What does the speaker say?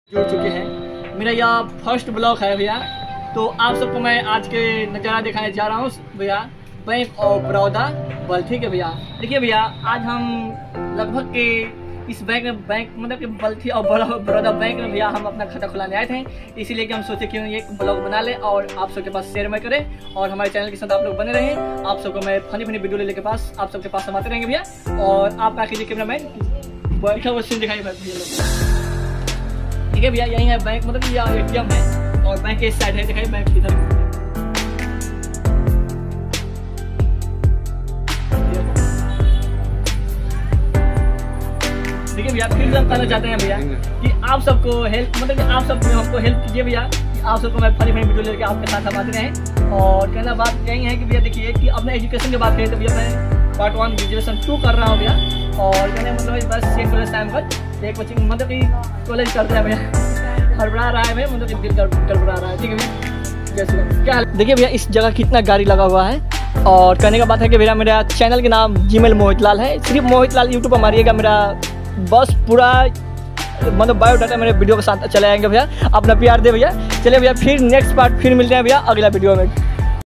जुड़ चुके हैं। मेरा यह फर्स्ट ब्लॉग है भैया। तो आप सबको मैं आज के नज़ारा दिखाने जा रहा हूँ भैया, बैंक ऑफ बड़ौदा बल्थी के भैया। देखिए भैया, आज हम लगभग के इस बैंक में मतलब कि बल्थी और बड़ौदा बैंक में भैया हम अपना खाता खुलाने आए थे, इसीलिए कि हम सोचे क्यों ये ब्लॉग बना ले और आप सबके पास शेयर में करें और हमारे चैनल के साथ आप लोग बने रहें। आप सबको मैं फनी वीडियो लेके पास आप सबके पास हम आते रहेंगे भैया। और आप आखिर कैमरा मैन बैठा हुआ सीन दिखाई भैया लोग। ठीक है भैया, यही है बैंक, मतलब ये एटीएम है और बैंक के इस साइड है, दिखाई बैंक इधर। देखिए भैया, फिर से हम कहना चाहते हैं भैया कि आप सबको हेल्प, मतलब कि आप सब हमको हेल्प कीजिए भैया कि आप सबको मैं फनी वीडियो लेके आपके साथ हम आते रहें। और कहना बात यही है कि भैया देखिए कि अपने एजुकेशन की बात करें तो भैया मैं पार्ट 1 ग्रेजुएशन 2 कर रहा हूँ भैया। और कहने मतलब बस एक कॉलेज टाइम पर एक कोचिंग मतलब कि कॉलेज करते हैं भैया, हड़बड़ा रहा है भैया, मतलब कि दिल गड़बड़ा रहा है। ठीक है भैया, जैसे क्या देखिए भैया इस जगह कितना गाड़ी लगा हुआ है। और कहने का बात है कि भैया मेरा चैनल के नाम जीमेल मोहितलाल है, सिर्फ मोहितलाल यूट्यूब पर मारिएगा, मेरा बस पूरा मतलब बायोडाटा मेरे वीडियो के साथ चले आएंगे भैया। अपना प्यार दे भैया। चलिए भैया, फिर नेक्स्ट पार्ट फिर मिलते हैं भैया अगला वीडियो में।